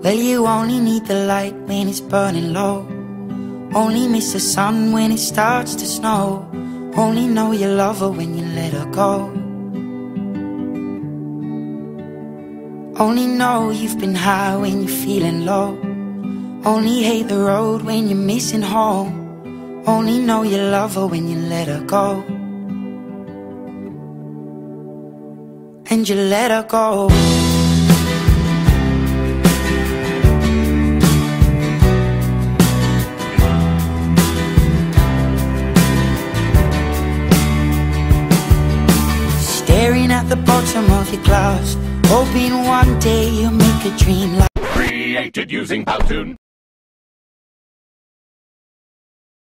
Well, you only need the light when it's burning low. Only miss the sun when it starts to snow. Only know you love her when you let her go. Only know you've been high when you're feeling low. Only hate the road when you're missing home. Only know you love her when you let her go. And you let her go. Staring at the bottom of your glass, hoping one day you'll make a dream like Created using Powtoon.